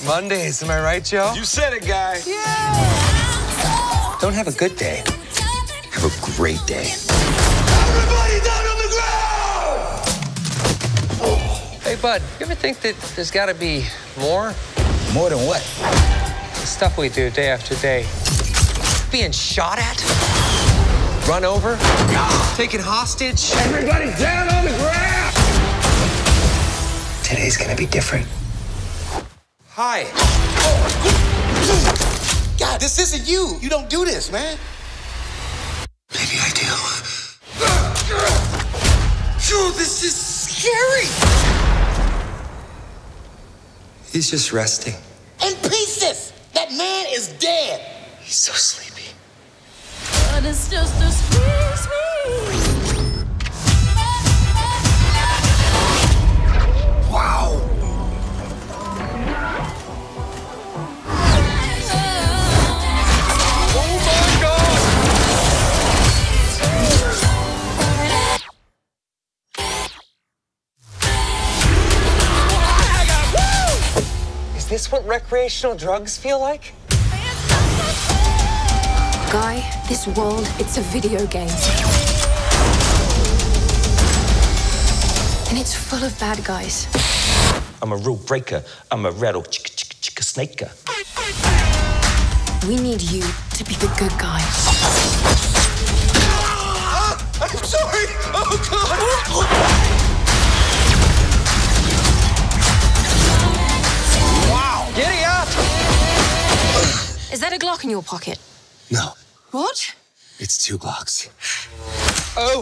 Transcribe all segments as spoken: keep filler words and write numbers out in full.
Mondays, am I right, Joe? You said it, guy. Yeah! Don't have a good day. Have a great day. Everybody down on the ground! Hey, bud, you ever think that there's got to be more? More than what? The stuff we do day after day. Being shot at, run over, taken hostage. Everybody down on the ground! Today's gonna be different. Hi. God, this isn't you. You don't do this, man. Maybe I do. Dude, this is scary. He's just resting. In pieces. That man is dead. He's so sleepy. But it's just a squeeze me. Wow. Oh my God! Is this what recreational drugs feel like? Guy, this world, it's a video game. And it's full of bad guys. I'm a rule breaker. I'm a rattle chicka chicka chicka snaker. We need you to be the good guy. Ah, I'm sorry. Oh, God. Wow! Giddy up! Is that a Glock in your pocket? No, What? it's two Glocks. Oh!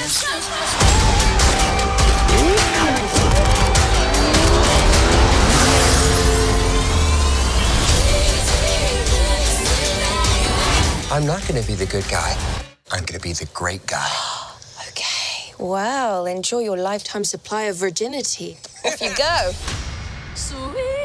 I'm not gonna be the good guy. I'm gonna be the great guy. Okay. Well, enjoy your lifetime supply of virginity. Off you go. Sweet.